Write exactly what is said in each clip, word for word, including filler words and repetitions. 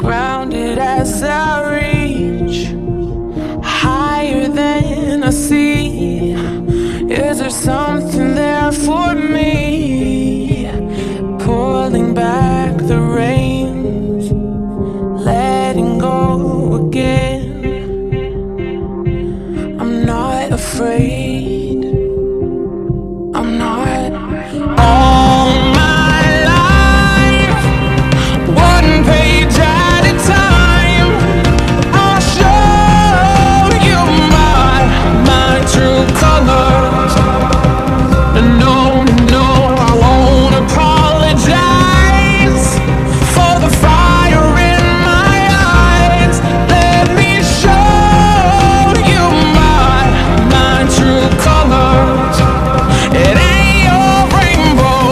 grounded as I reach higher than I see. Is there something there for me? Pulling back the reins, letting go again. I'm not afraid. I'm not. All my life, one page at a time, I'll show you my, my true colors. No, no, I won't apologize for the fire in my eyes. Let me show you my, my true colors. It ain't your rainbow,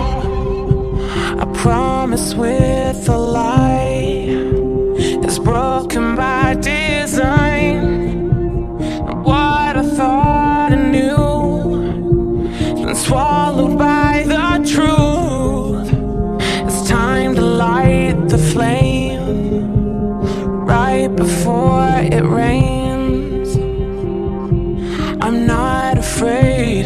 I promise, with a lie that's broken by design. What I thought I knew been swallowed by the truth. It's time to light the flame right before it rains. I'm not afraid.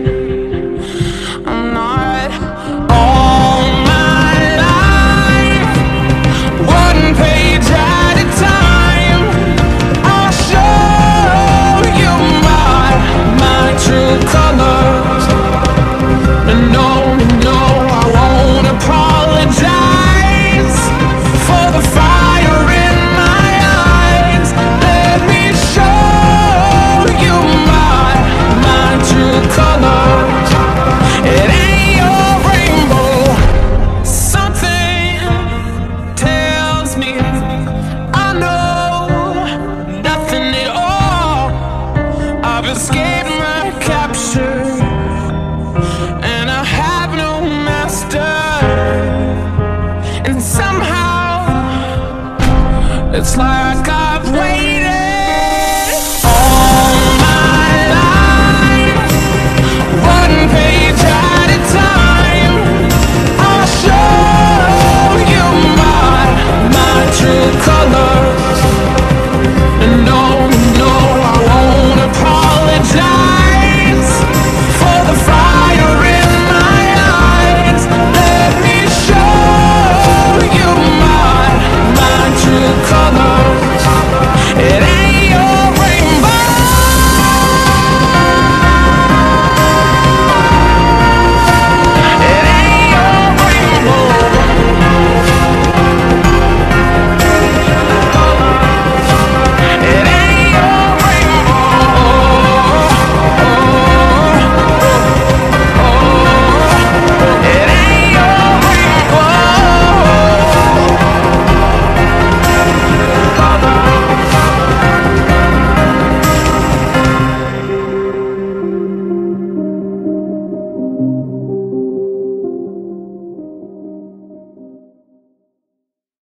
I'm not. All my life, one page at a time, I'll show you my, my true colors. No, no, I won't apologize for the fire in my eyes. Let me show you my, my true colors. It ain't your rainbow. Something tells me I know nothing at all. I've escaped my capture, and I have no master. And somehow it's like I've waited all my life, one page at a time. I'll show you my, my true